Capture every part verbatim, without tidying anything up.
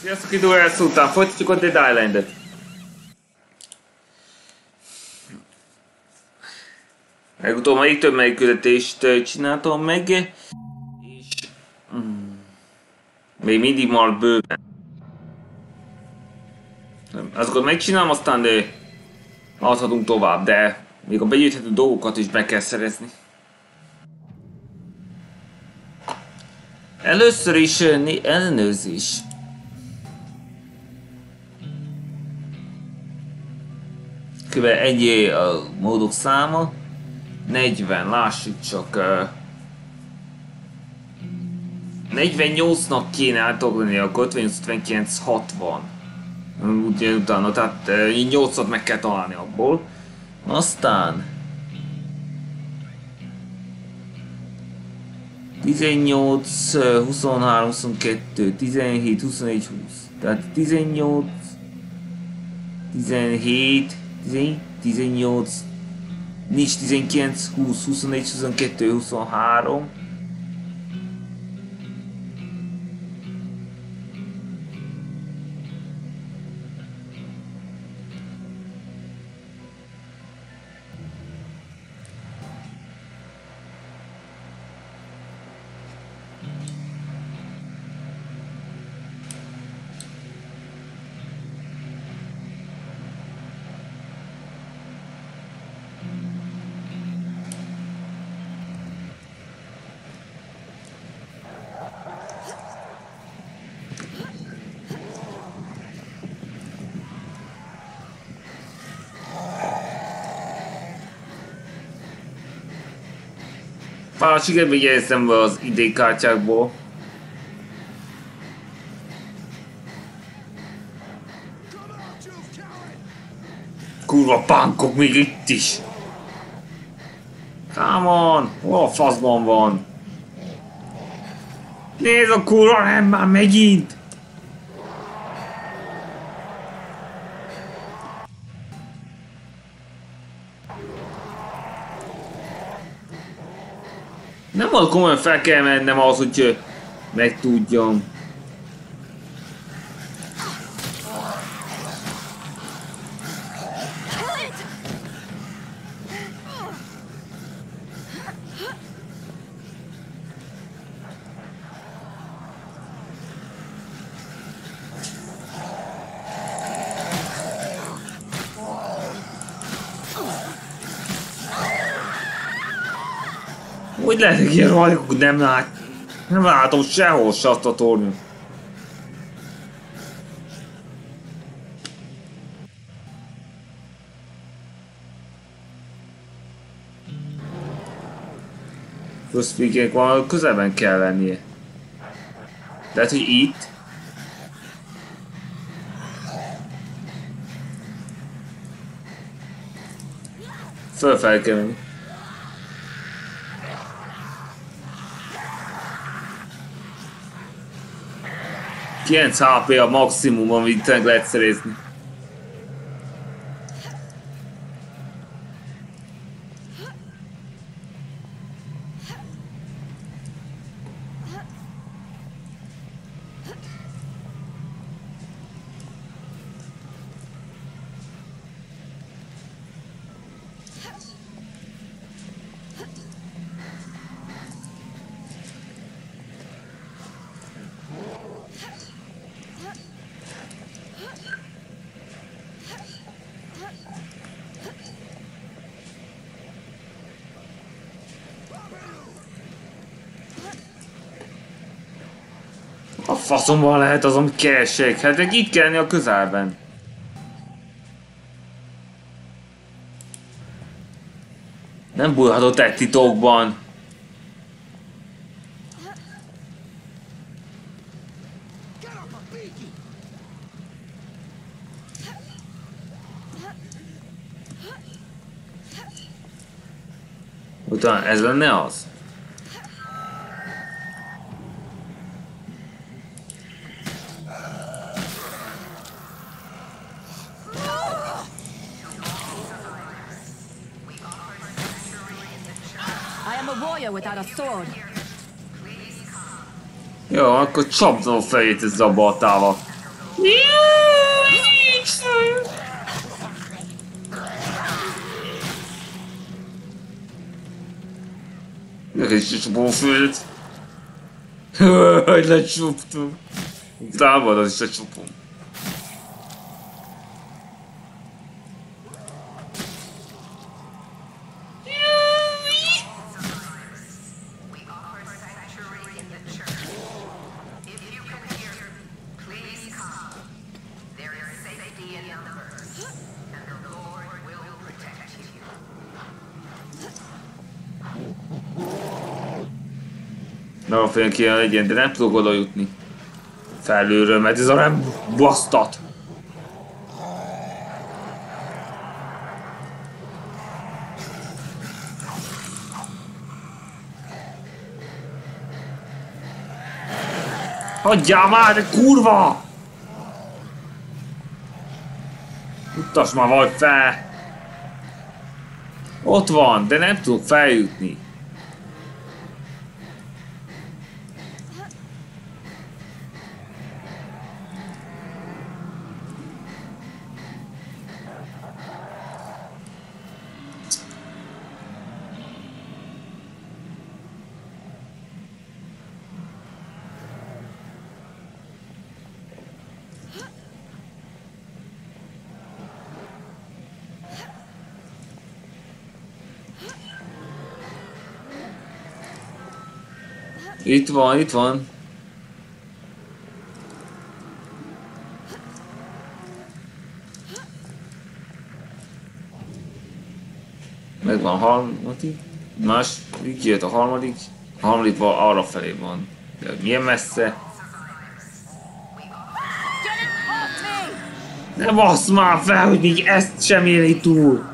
Sziasztok, idő elsz után, folytatjuk a Dead Island-et. Legutóbb még több melyik küldetést csináltam meg, és mm, még mindig maradt bőven. Azokat megcsinálom, aztán de adhatunk tovább, de még a begyűjthető dolgokat is be kell szerezni. Először is ellenőrzés. Kb. Egy a módok száma. negyven, lássuk csak. Uh, negyvennyolcnak kéne átolni, akkor ötvennyolc, ötvenkilenc, hatvan. Úgy utána, tehát uh, nyolcat meg kell találni abból. Aztán tizennyolc, huszonhárom, huszonkettő, tizenhét, huszonegy, húsz. Tehát tizennyolc, tizenhét, tizennyolc, nincs tizenkilenc, húsz, huszonegy, huszonkettő, huszonhárom. Pár sikerbe jegyeztem be az idénkártyákból. Kurva pánkok még itt is! Come on! Hol a faszban van? Nézd a kurva, nem már megint! Nem volt komolyan, fel kell mennem ahhoz, hogy megtudjam. Hogy lehetek ilyen rajkok, nem lát... Nem látom sehol se azt a tornyot. First valahol közelben kell lennie. Lehet, hogy itt? Fölfel kell menni. kilenc há pé a maximum, amit meg lehet szerezni. A faszomban lehet az, amit keresek. Hát meg itt kellene a közelben. Nem bújhatott egy titokban. Utána ez lenne az? Jó, akkor csapdom a fejét ezzel a baltával. Neked is a csupófőt. Hogy lecsuptunk. Támad, az is a csupom. Na, fél kéne legyen, de nem tudok oda jutni. Felülről, mert ez a nem basztat. Hagyjál már, de kurva! Utas már vagy fel! Ott van, de nem tudok feljutni. Itt van, itt van. Megvan a harmadik. Második, jött a harmadik. A harmadik van, arra felé van. De milyen messze? Ne bassz már fel, hogy még ezt sem éli túl!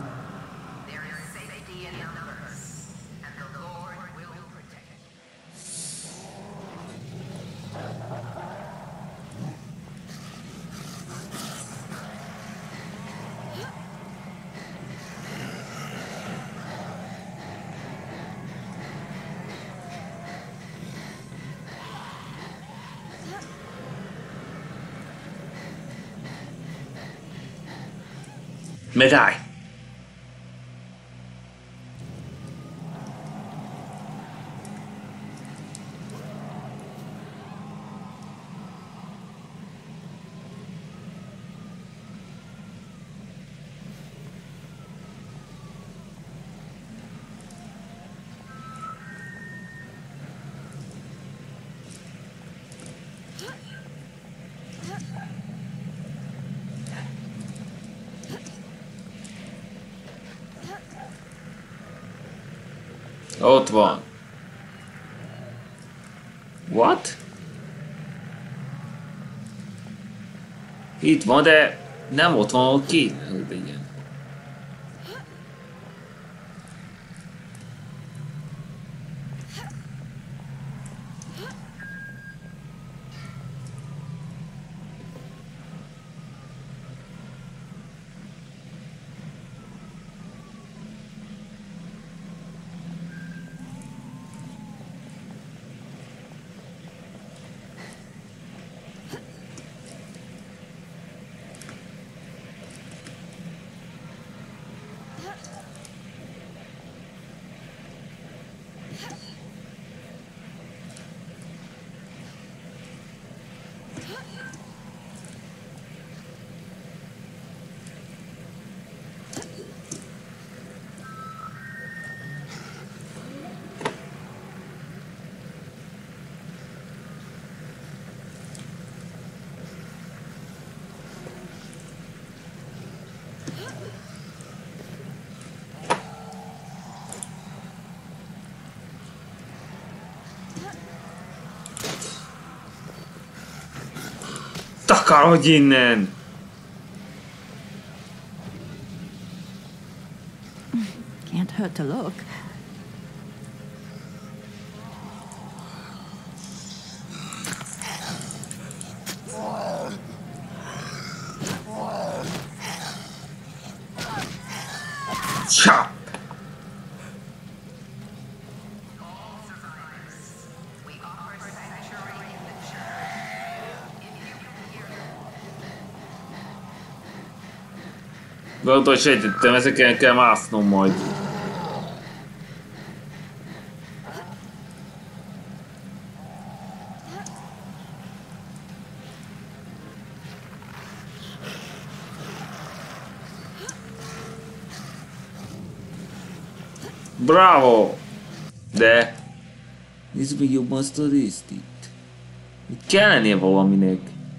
Medály! Ott van. What? Itt van, de nem ott van, ott kéne, hogy legyen. Takarodj innen! Can't hurt to look. Chop! Gondolom, hogy sejtettem, ezeken kell másznom majd. Bravo! De... nézd meg jobban azt a részt itt. Itt kell lennie valaminek.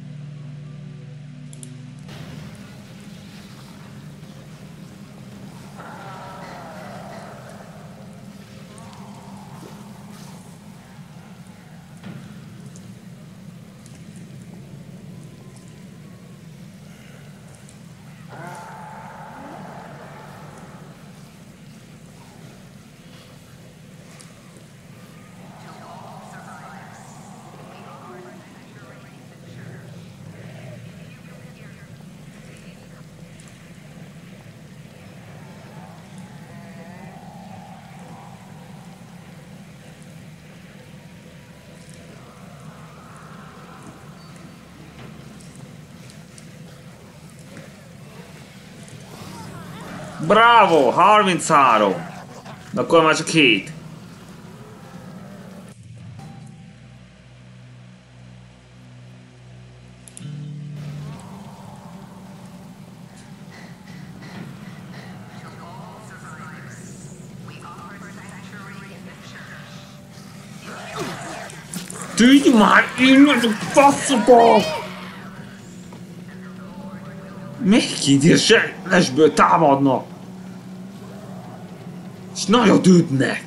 Bravo! harminchárom! Na akkor már csak hét. Tűnj már innen a faszba! Még itt lesből támadnak! És nagyot ütnek!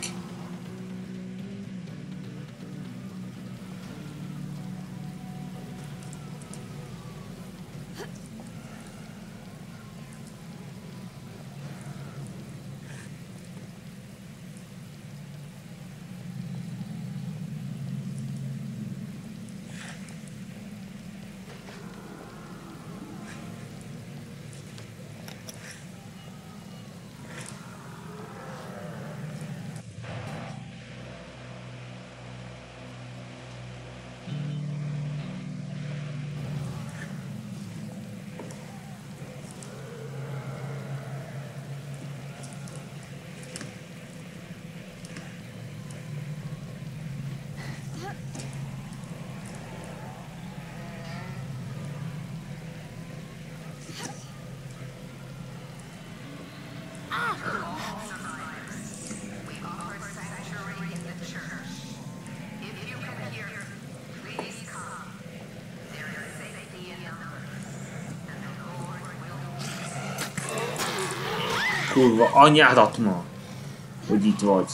Kurva anyádat ma, hogy itt vagy.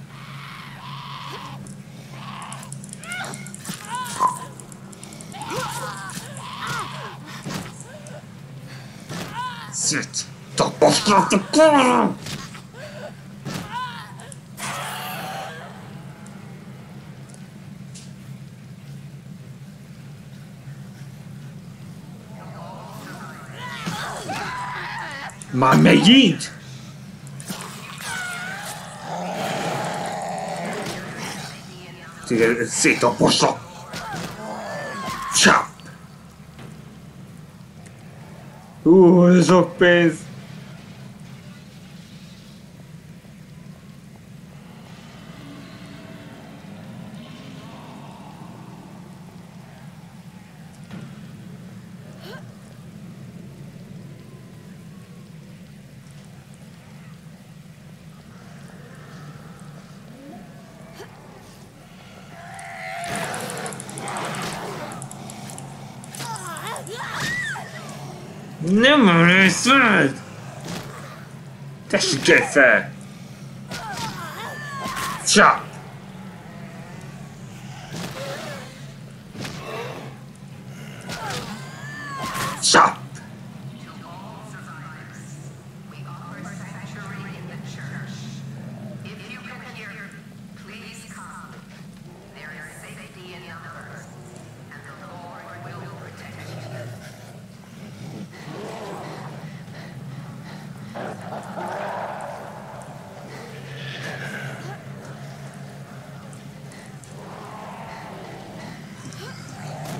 Szét! Tapasztaltak kurva! Már megint? Téged szétaposlak! Csáp! Hú, sok pénz! Nem emlékszed! Tessék fel! Csá! Csá!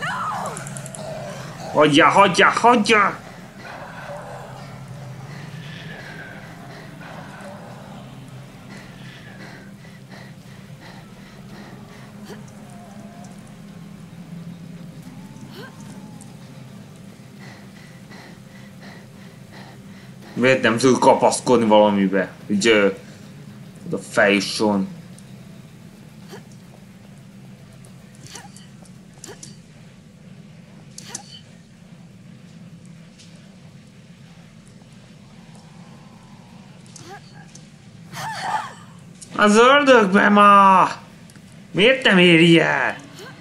Hagyja, hagyja, hagyja! Miért nem tud kapaszkodni valamibe? Így ö, a fejson. Az ördögbe ma! Miért nem éri el?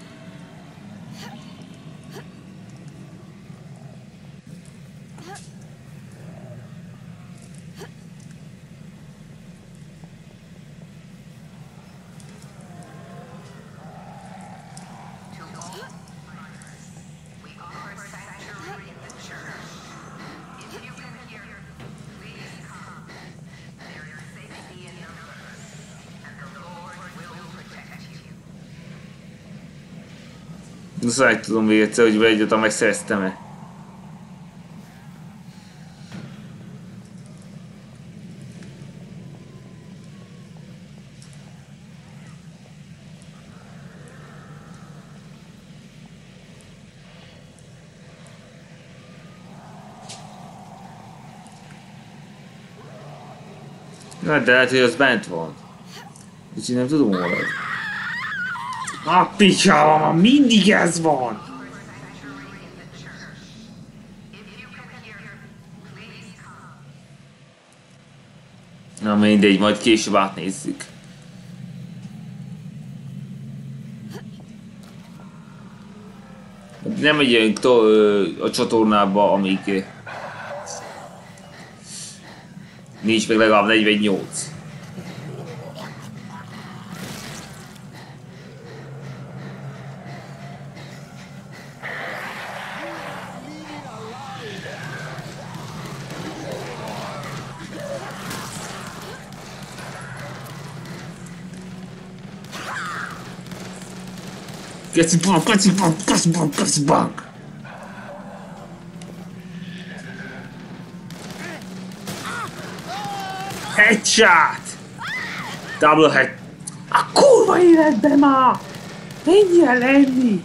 Szóval meg tudom még egyszer, hogy egyáltalán megszereztem-e. Na, de lehet, hogy az bent van. Úgyhogy nem tudom hol az. A picsában, mindig ez van! Na mindegy, majd később átnézzük. Nem megyünk a csatornába, amíg nincs meg legalább negyvennyolc. Geci bang, geci bang, geci bang, geci bang. Headshot! Double head. A kurva életbe ma! Menjél lenni!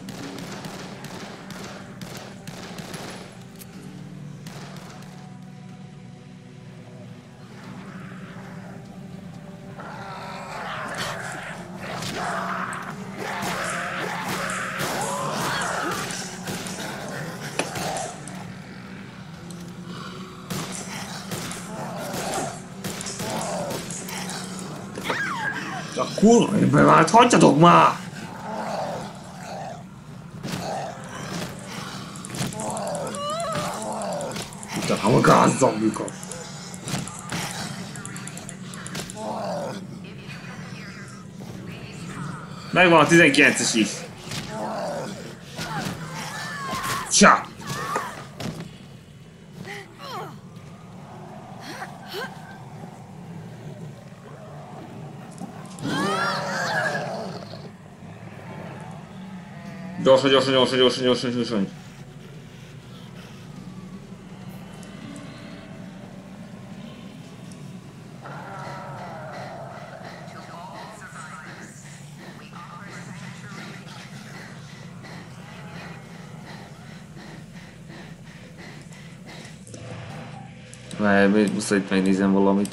Kurva, bevált, hagyjatok már! Utána a gázzombikat. Megvan a tizenkilences is. Csá! Gyorsan, gyorsan, gyorsan, gyorsan, gyorsan, gyorsan. Várj, muszáj itt megnézem valamit.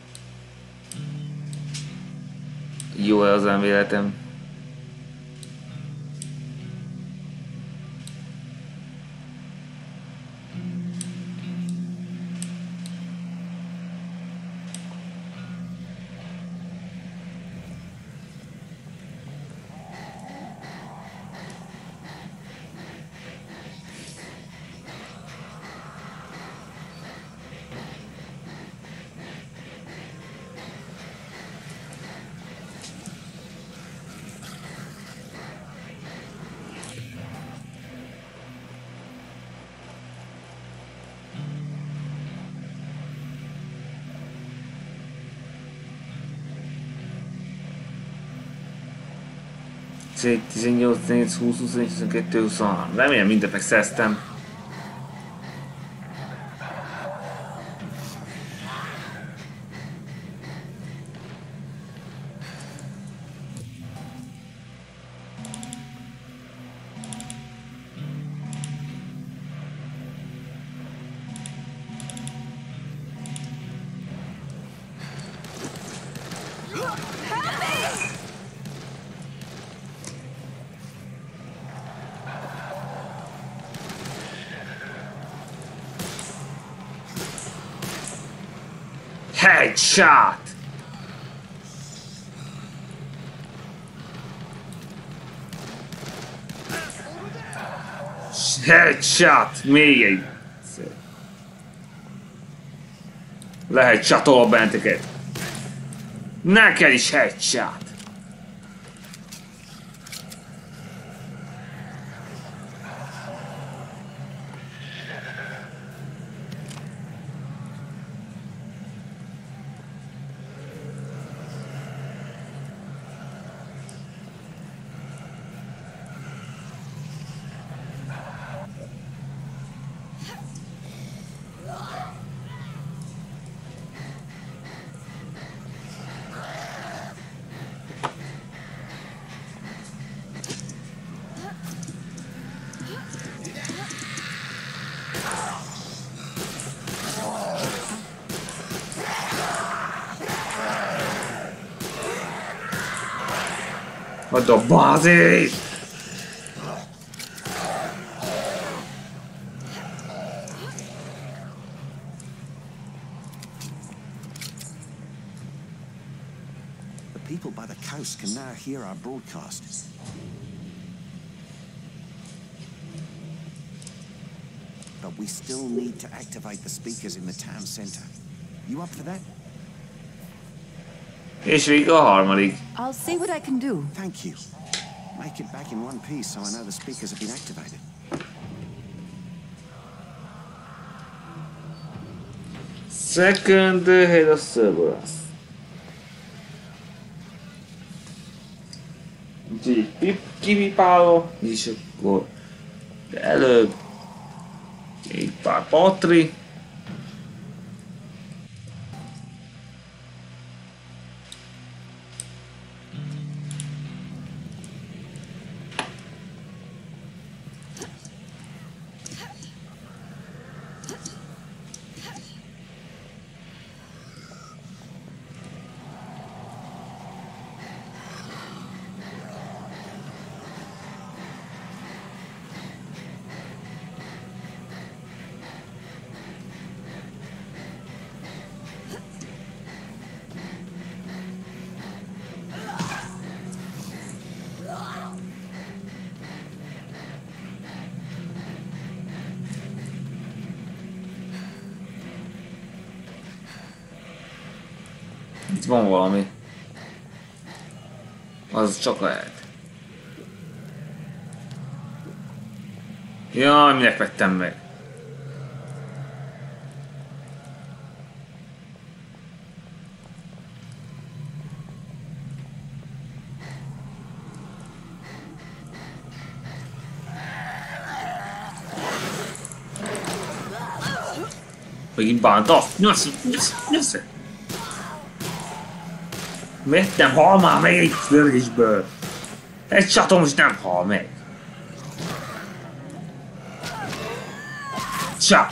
Jó-e az elméletem? tizennyolc, tizennyolc, húsz, huszonegy, huszonkettő, huszonhárom. Remélem mindent megszereztem. Headshot! Headshot! Még egy. Lehet csatol benteket. Neked is headshot! What the body? The people by the coast can now hear our broadcast. But we still need to activate the speakers in the town center. You up for that? És végig a harmadik. I'll see what I can do. Thank you. Make it back in one piece so I know the speakers have been activated. Second head of Cerberus. Úgyhogy pip, kipipálva, és akkor előbb egy pár patri. Itt van valami. Az csak lehet. Jaj, minek vettem meg? Megint bánta? Nyasz, nyasz, nyasz! Miért nem hal már meg egy törésből? Egy csatom most nem hal meg. Csap!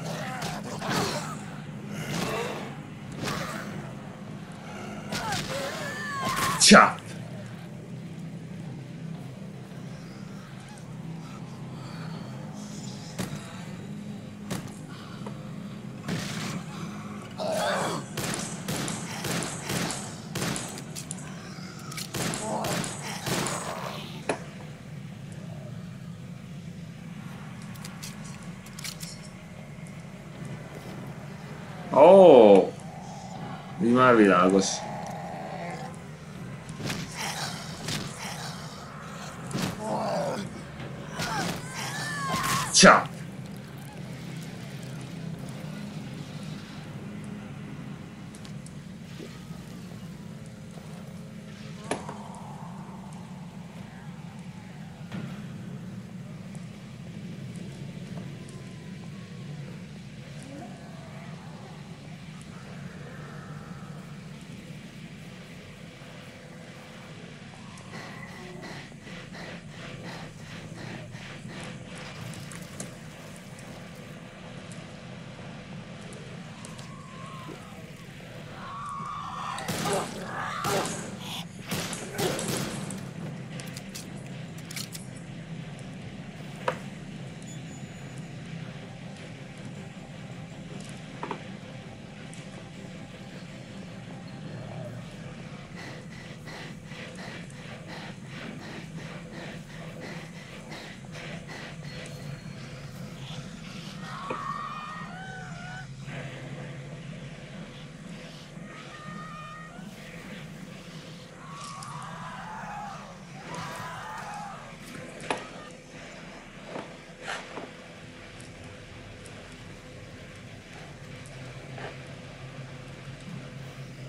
Csap! Ó, így már világos. Csap!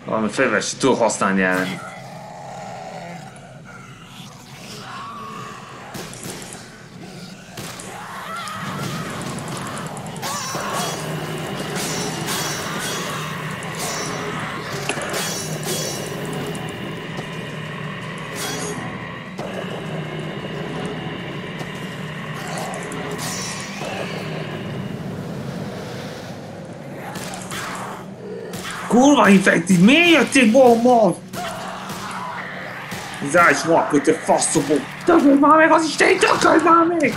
Valami fegyvert sem tudok használni ellen. Kurva infektív, miért jötték bombon? Zárj is van, hogy te faszopó! Tökölj már meg az Isten, tökölj már meg!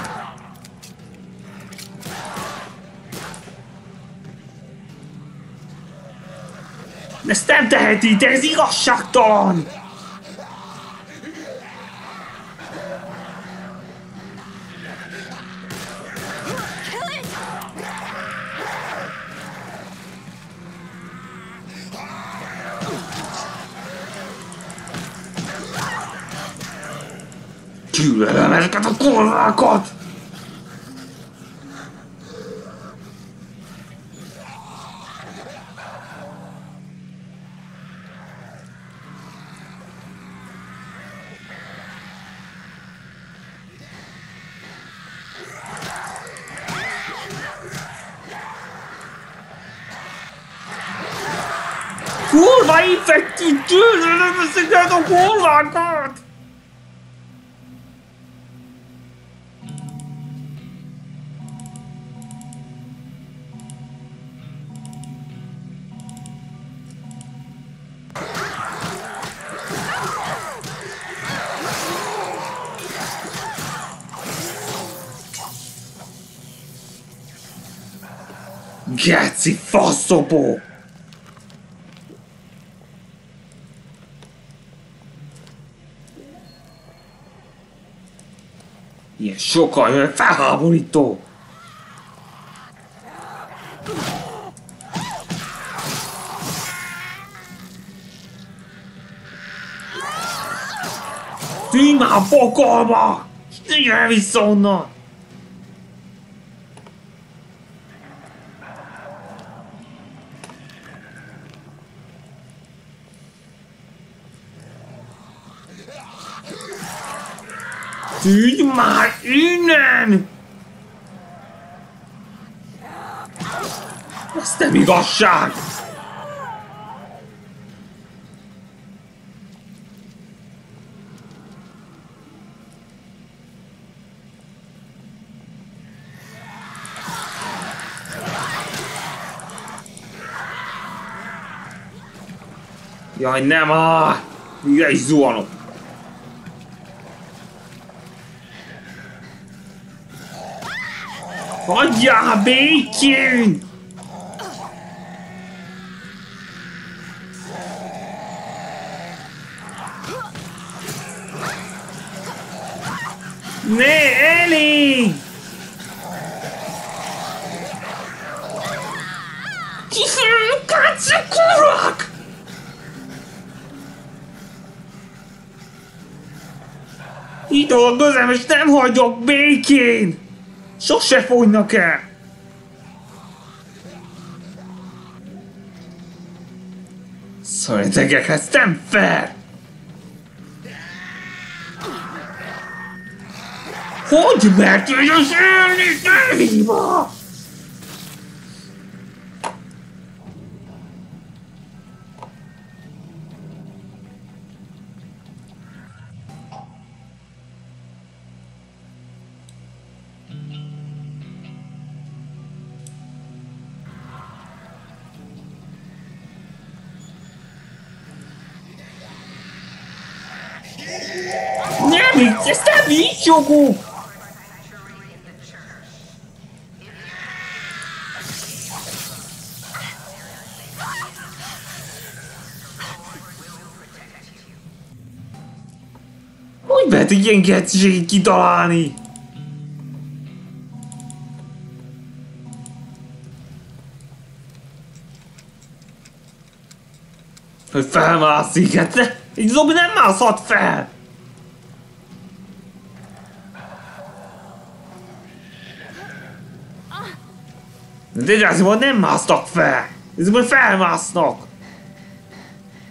Ezt nem teheti, de ez igazságtalan! Gyűlölöm ezeket a kurvákat! Kurva infektív, gyűlölöm ezeket a kurvákat! Geci faszopó! Ilyen sokan jön, felháborító! Tűnj már a pokolba! S jöjjön vissza onnan! Tűnj már innen! Ez nem igazság! Jaj, nem áll! Mire is zuhanok! Hagyjál békén! Ne, Ellie! Kicsi kurvák! Itt dolgozom, és nem hagyok békén! Sose fogynak el! Szörnyegek, ez nem fair! Hogy mert hogy az élni tévíba? Nem, ez nem így jogú! Hogy lehet ilyen geciségét kitalálni? Hogy felmászik, hát ne, egy zombi nem mászhat fel! De igazából nem másztak fel! Ez majd felmásznak!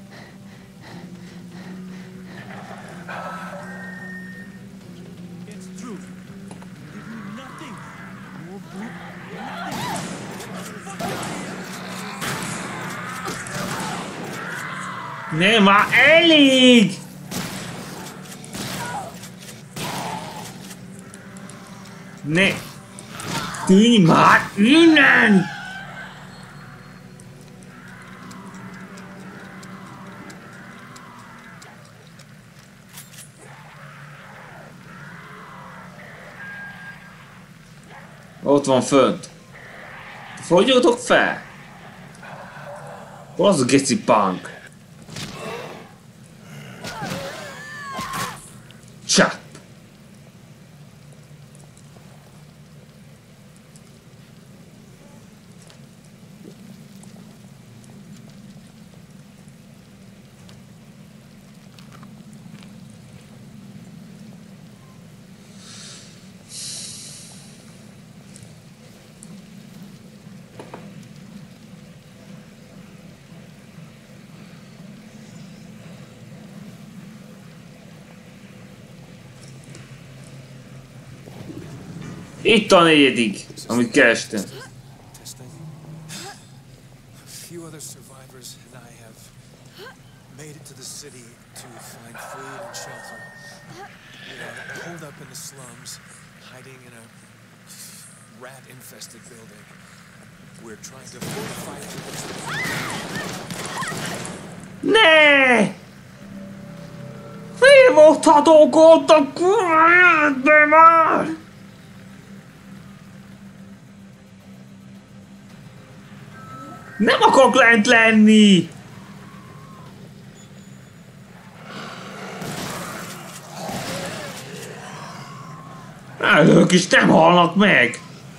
Nem, már elég! Ne! Tűnj már innen! Ott van fönt. Fogjatok fel! Hol az a geci punk? Csap! Itt a negyedik, amit kerestem. Testing. A few other survivors and I have made it to the city to find food and shelter. We are holed up in the slums, hiding in a rat-infested building. We're trying to fortify it against the... Ne! Félmondhatók voltak, kurva életbe már! Nem akarok lent lenni! Ők is nem halnak meg!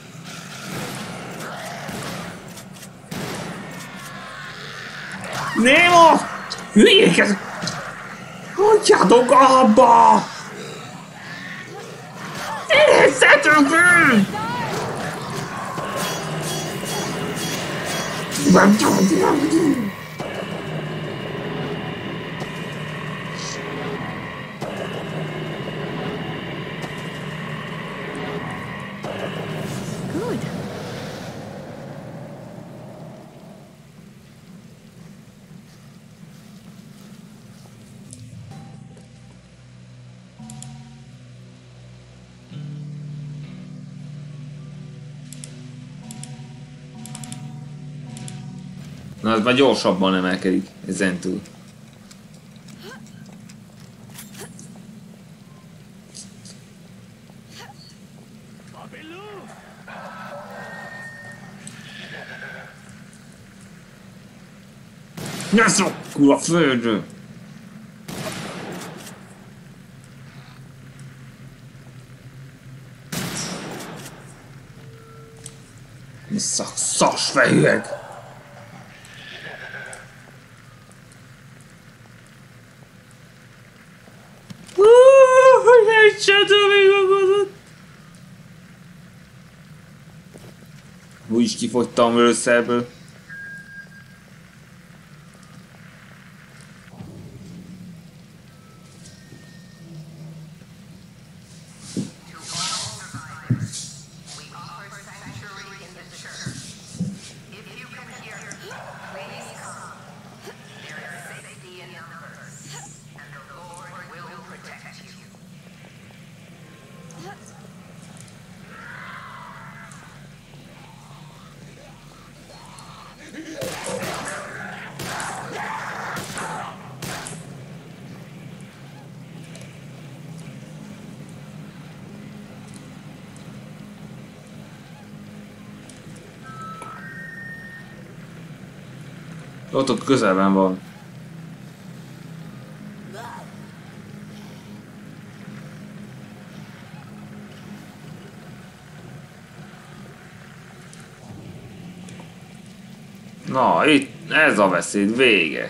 Némo! Hülyék ezek! Hagyjátok abba! Nézzetek el! Good. Na, ez már gyorsabban emelkedik ezentúl. Ne szokkul a földre! Szak, szakfejűek! Úgyis kifogytam előszerből. Ott ott közelben van. Na, itt ez a beszéd vége.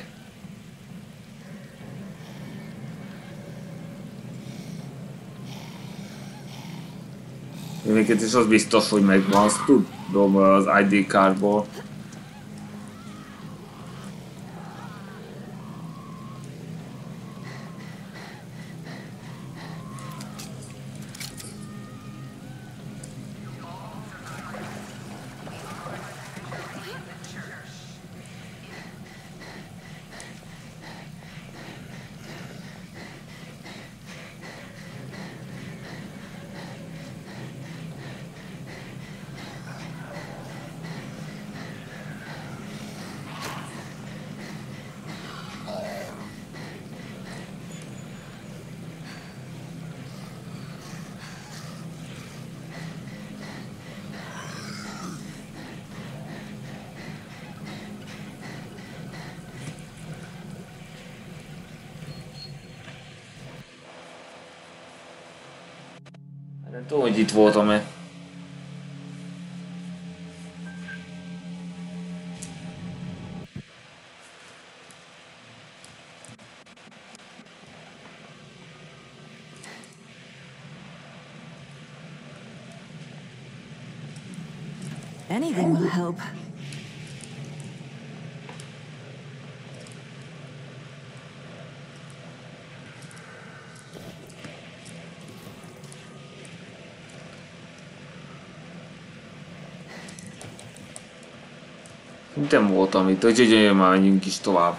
Minket is az biztos, hogy megvan, azt tudom az i dé cardból. Nem tudom, hogy itt voltam-e. Anything will help. Nem voltam itt, úgyhogy már menjünk is tovább.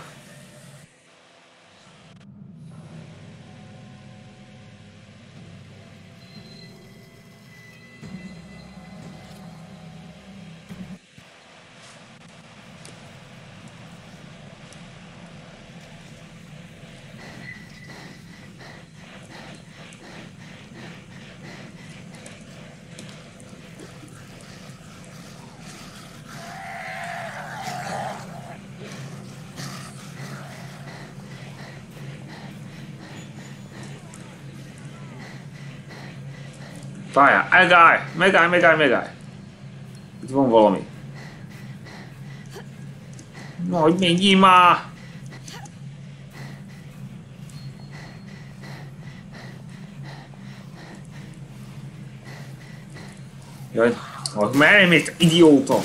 Várjál, megállj! Megállj, megállj, megállj! Itt van valami. Na, hogy menjél már! Jaj, hogy merjem itt, idióta!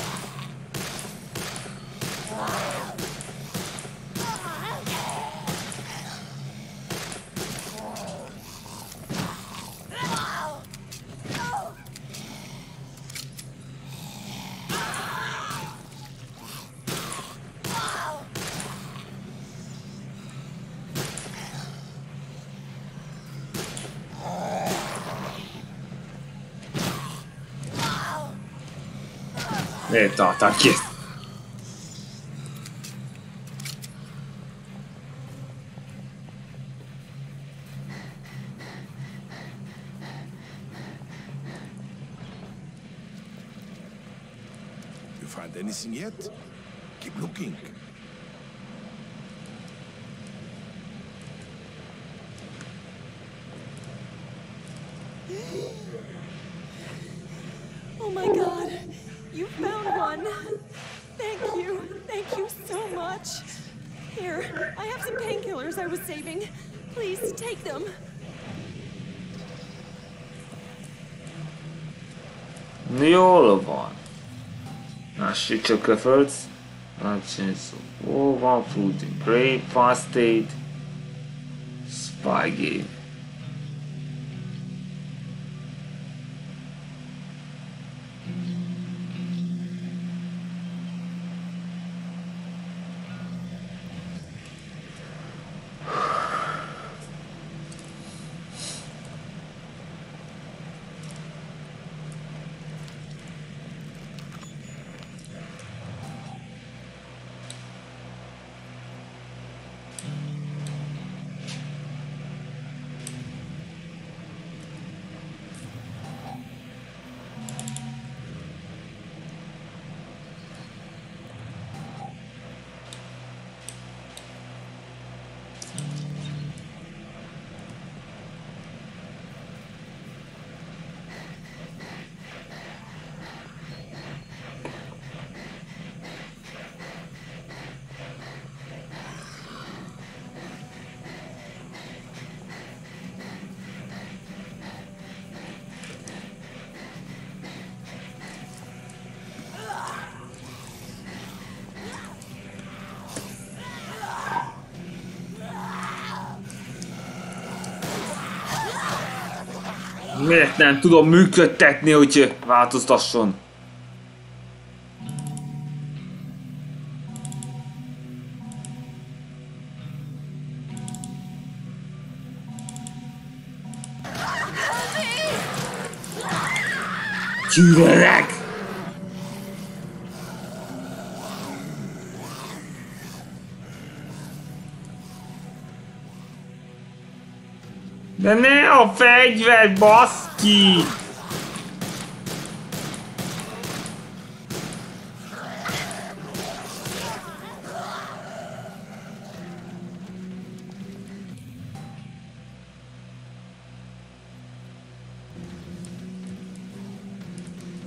Miért tartál ki? You find anything yet? Keep looking. Oh my God! You found one! Thank you! Thank you so much! Here, I have some painkillers I was saving. Please, take them. Jól van. Lássuk csak a föld. Ó, van food, grape, fast aid, spy game. Miért nem tudom működtetni, hogy változtasson? Gyűlölek! De ne a fegyver, baszki!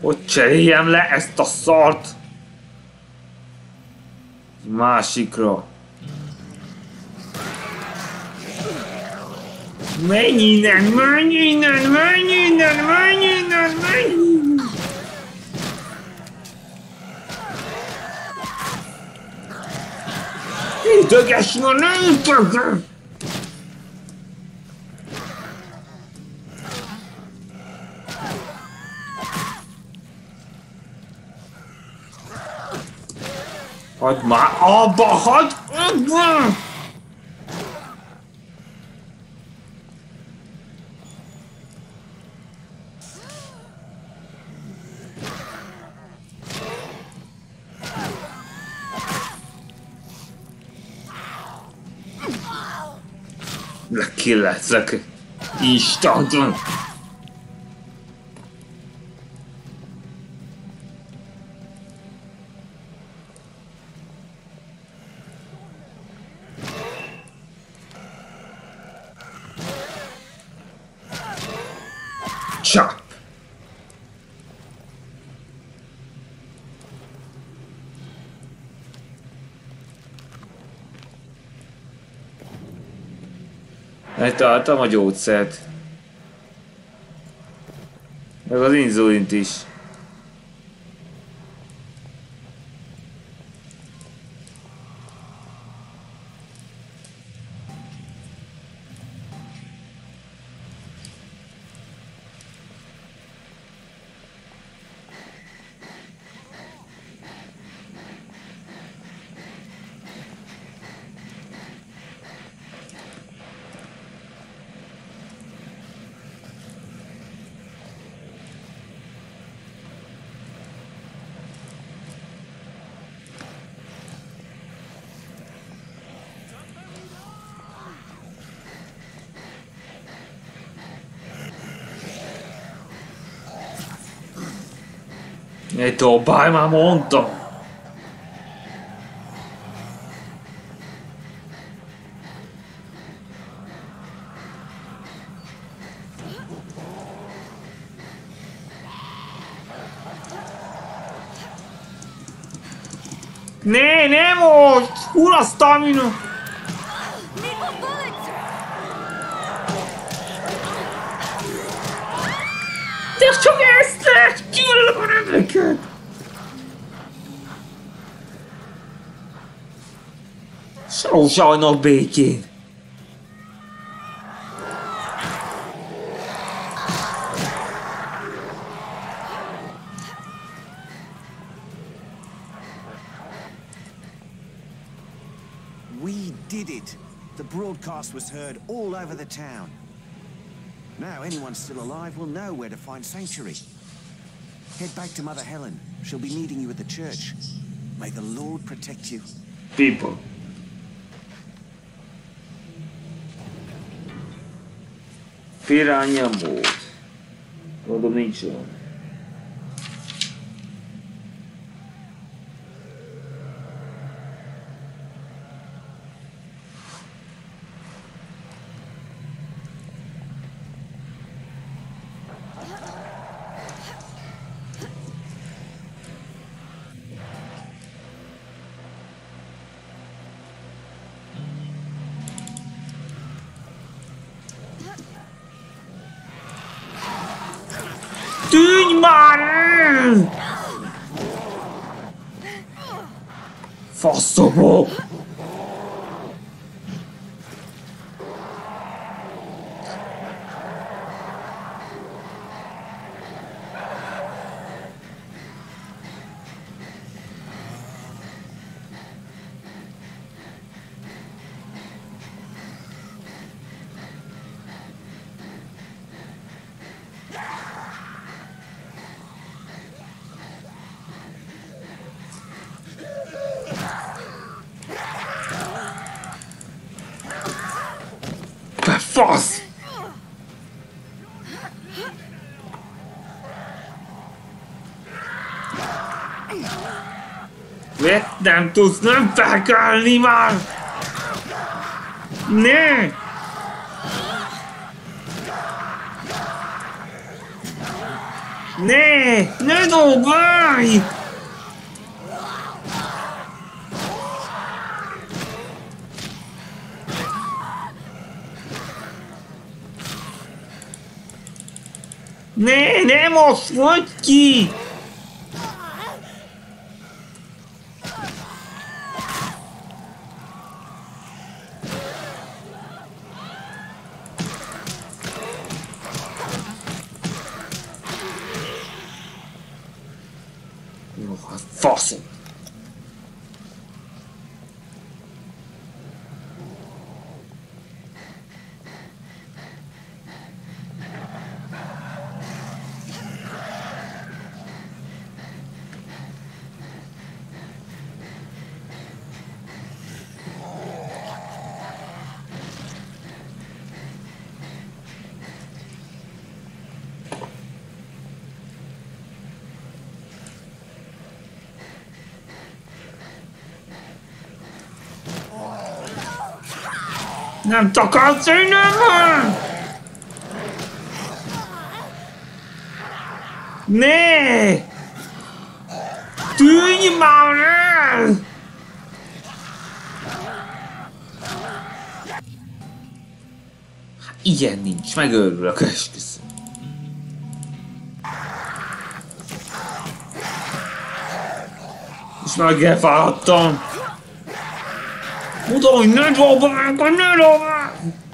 Hogy cseréljem le ezt a szart? Másikra. Menj innen, menj innen, menj innen, menj innen, menj innen! Ideges van, nem tökök! Hagyd már abba, hagyd abba! Lekillezek instantban. Chop. Megtaláltam a gyógyszert. Meg az inzulint is. Egy dobálj, már mondtam! Ne, ne most! Hol a stamina? De csak ezt lehet! Gyűlölöm a neveket! Szózsalnak békén! We did it! The broadcast was heard all over the town. Now anyone still alive will know where to find sanctuary. Head back to Mother Helen. She'll be meeting you at the church. May the Lord protect you. People. Piranha mód. Mondom, nincs olyan. Tűnj már el! Faszobok! Fasz! Miért nem tudsz nem felkelni már? Ne! Ne! Ne dobálj! Ne, ne most vagy ki! Jó, hát faszom! Nem takarsz innen! Ne! Tűnj már el! Hát ilyen nincs, megőrülök, esküszöm. És megfáradtam. Mondom, hogy ne dobálj, hogy ne dobálj!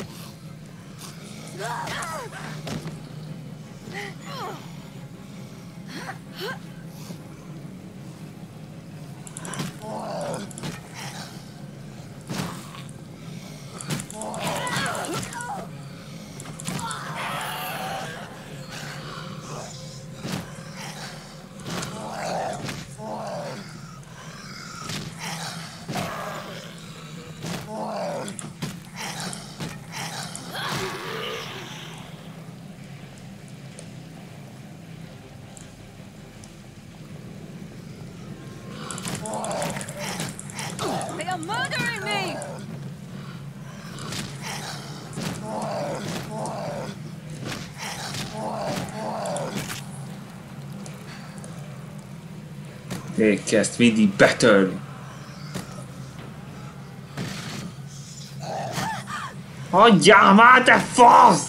They are murdering me! They kezd Vidi betörni. Hagyjál már, te fasz!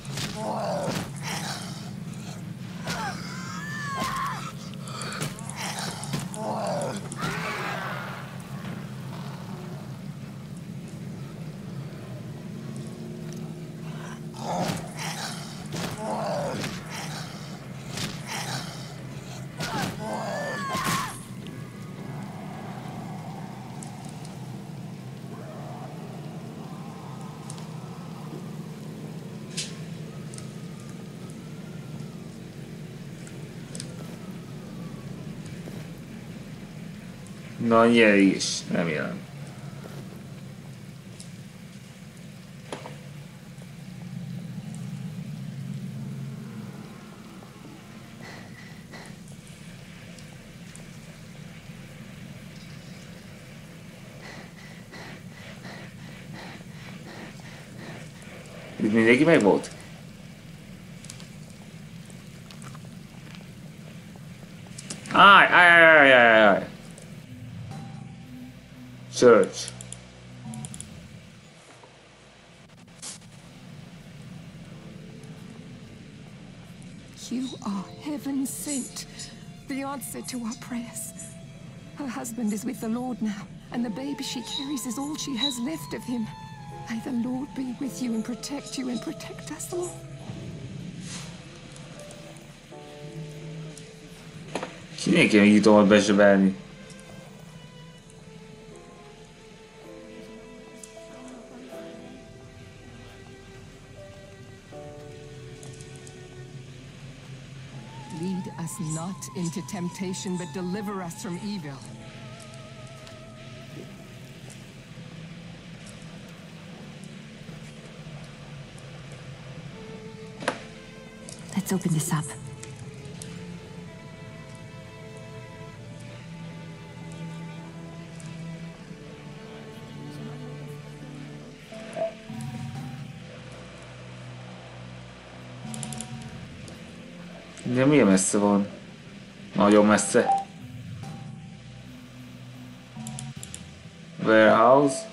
Na, nyerj is, remélem. Itt mindenki meg volt? Állj, állj, állj, állj, állj. Search. You are heaven sent, the answer to our prayers. Her husband is with the Lord now, and the baby she carries is all she has left of him. May the Lord be with you and protect you and protect us all. Kinek kell még tovább besebelni? Lead us not into temptation, but deliver us from evil. Let's open this up. De milyen messze van? Nagyon messze. Warehouse.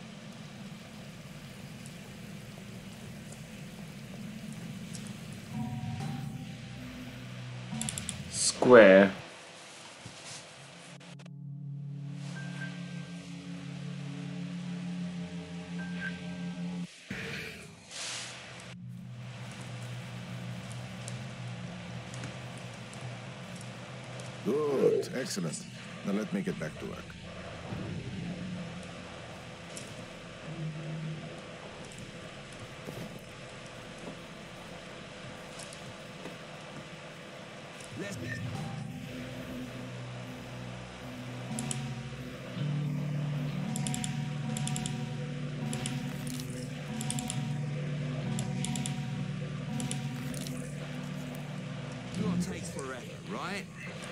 Square. Good, excellent. Now let me get back to work. Let's... Your takes forever, right?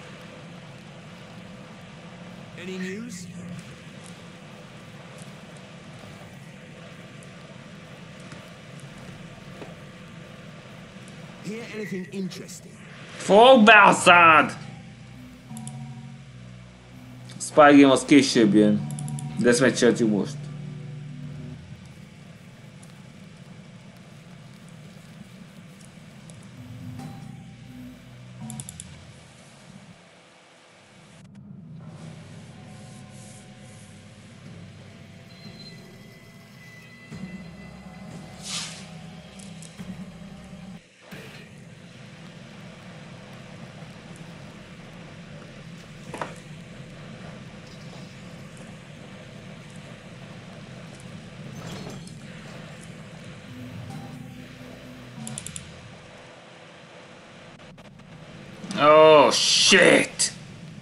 Any news? Hear anything interesting? Fogd be a szád! Spy Game az később jön. De ezt megcsináljuk most. Oh shit!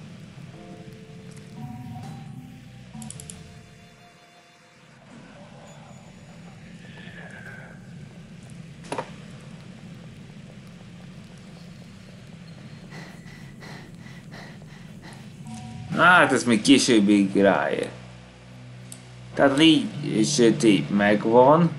Hát ez még későbbig ráér. Tehát négy sötét megvan.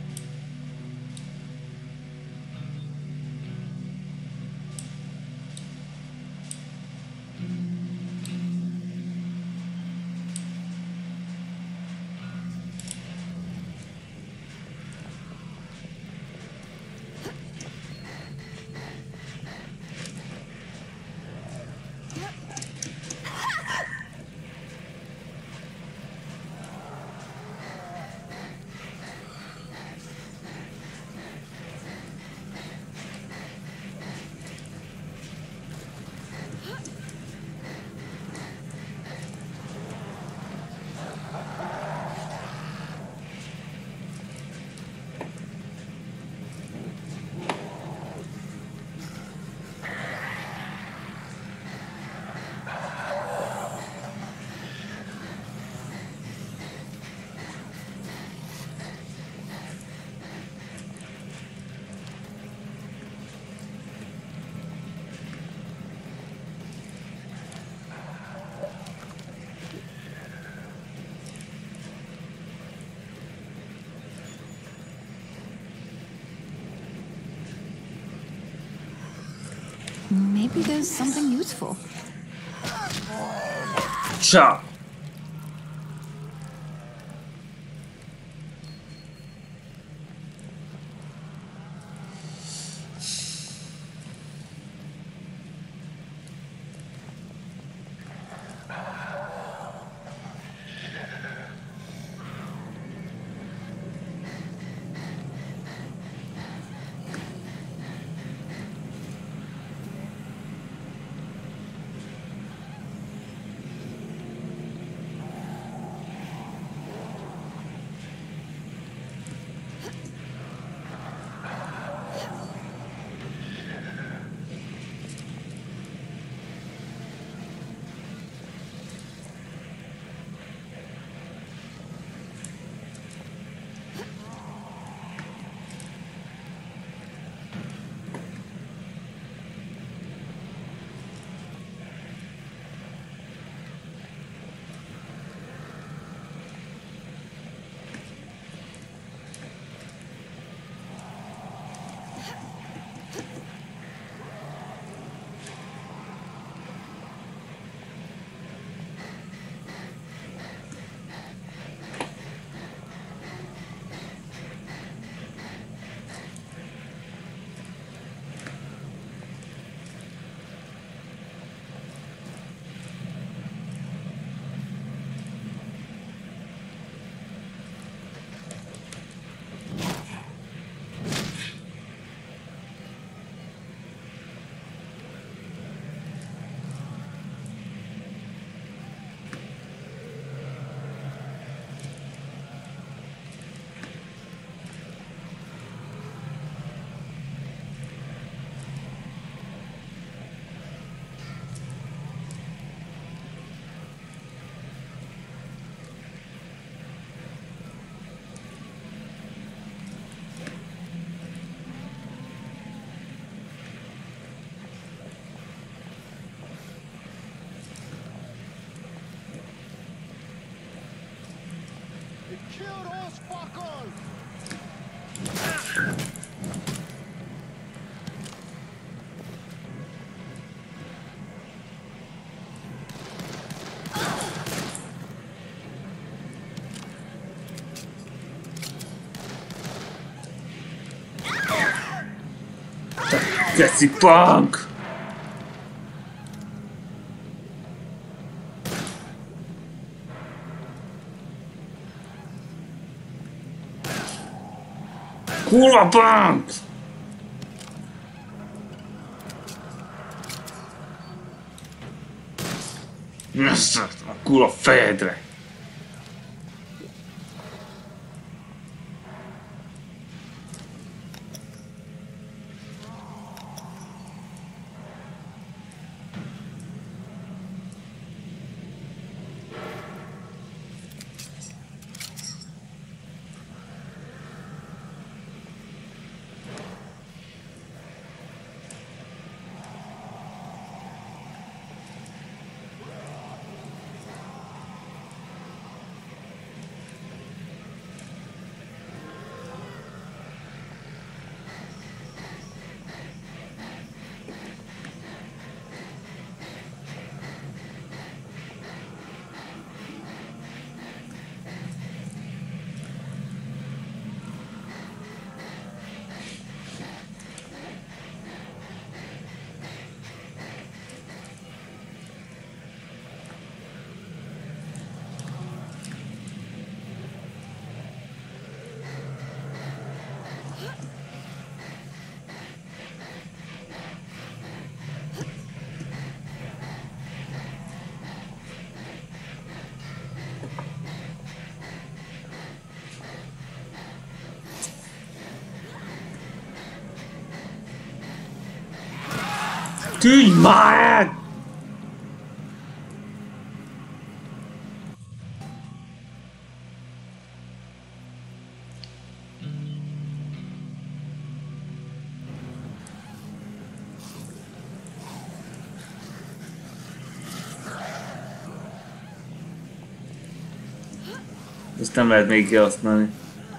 Maybe there's something useful. Cha! Geci punk! Kurva punk! Össze a kurva fejedre! Tűnj már! Ezt nem lehet még kihasználni.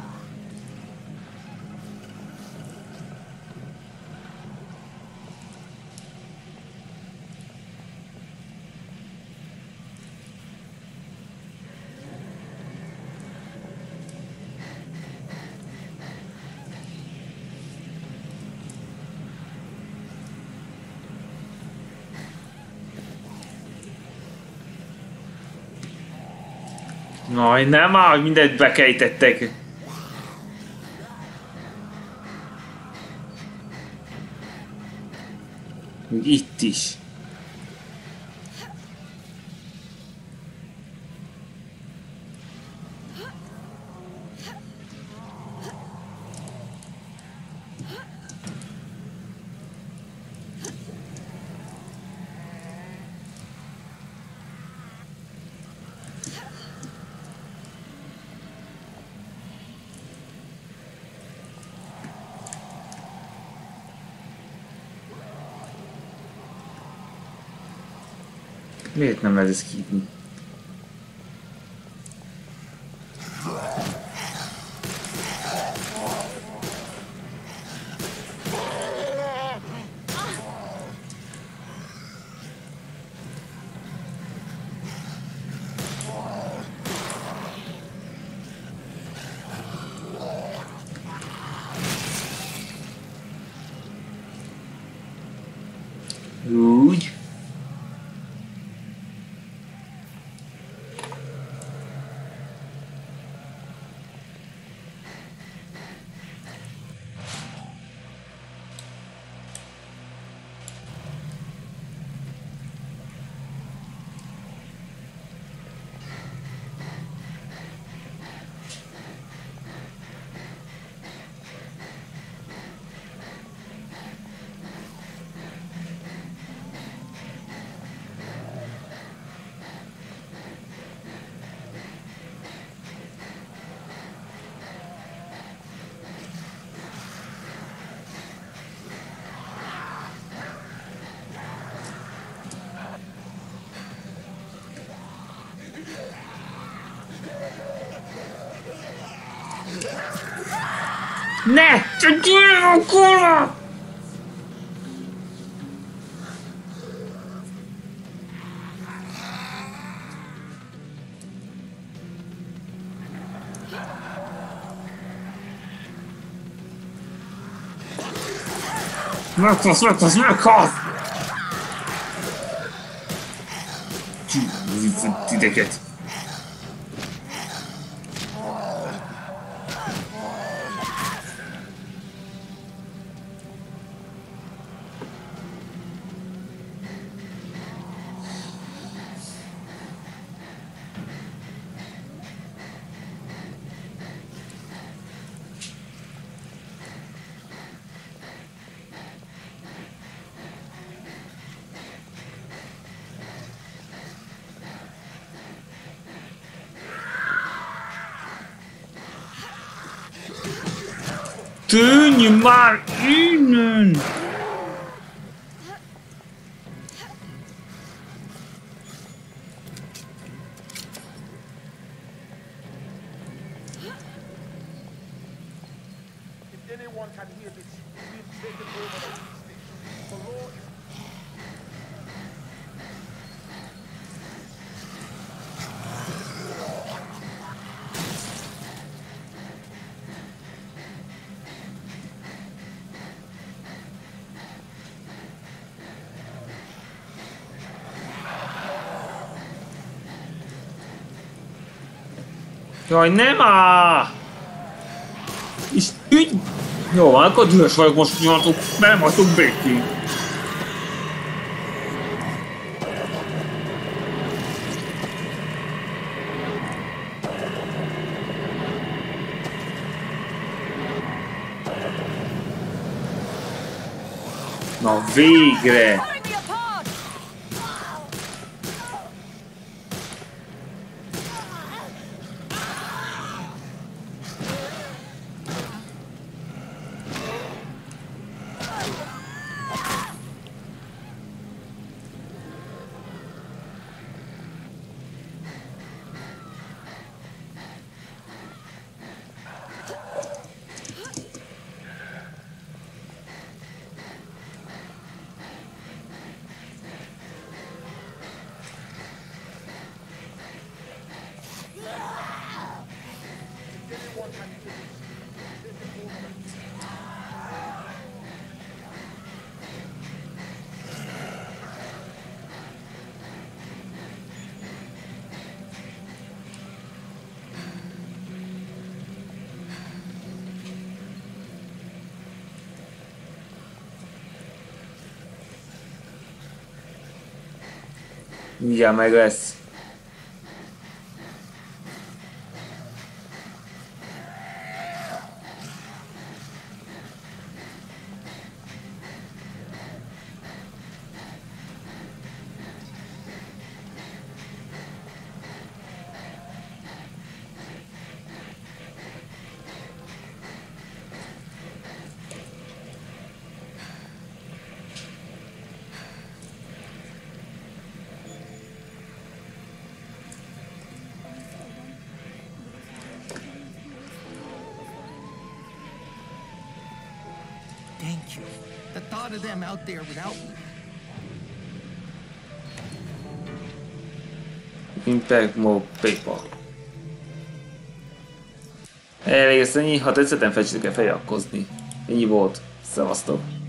Naj, nem már, mindent bekejtettek. Még itt is. Miért nem lehet ezt kiítni? Úgy. Ne! Csak gyere a kurva! Meghalsz, meghalsz, meghalsz! Csúszít titeket! Tűnj már innen! Jaj, nem áll! És ügy... Jó van, akkor dühös vagyok most, hogy nem hagytuk békén. Na végre! Mindjárt meg lesz. Thank you. The thought of them out there without me. Impact Mode PayPal. Elég ennyi, ha tetszettem, felejtsétek el feliratkozni. Ennyi volt. Szevasztok!